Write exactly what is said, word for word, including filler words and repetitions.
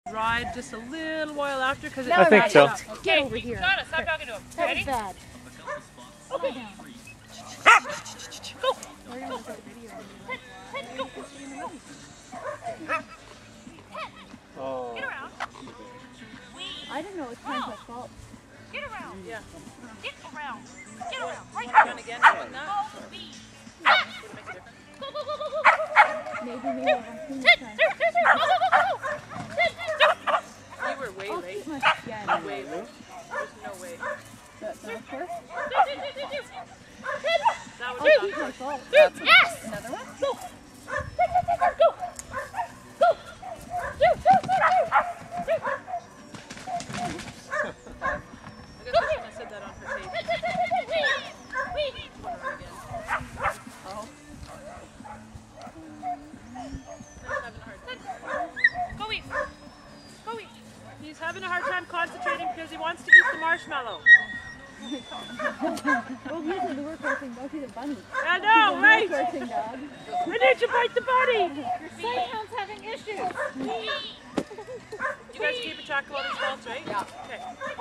Ride just a little while after because I think so. Get over here. Got it. Stop talking to him. That Ready? was bad. Okay. Go. Go. Head, go. Oh. Get around. I didn't know it was kind of my fault. Get around. Yeah. Get around. Get around. Right Again, now. again, doing that. Go, speed. Would it make a difference? Go, go, go, go, go. Maybe, maybe I'll have too much Sit, time. sit, sit, sit. Go, go, go, go, go. Sit, sit. You were way I'll late. keep my, yeah, Way late. There's no way. the, the course. Sit, sit, sit, sit, sit. That was I'll not keep my fault. Yes. Another one? Go. Sit, sit, sit, sit. Go. Go. Do, do, do, do. I guess I shouldn't have said that on her tape. Sit, sit, sit, sit, sit. Wait. Wait. Put her again. Oh. I'm having a hard time. Go eat. Go eat. He's having a hard time concentrating because he wants to eat the marshmallow. Well, usually the work racing dog, he's a bunny. I know, He's a right? work racing dog. I need to bite the bunny. Your Sighthound's having issues. You guys keep a track of all these faults, right? Yeah. Okay.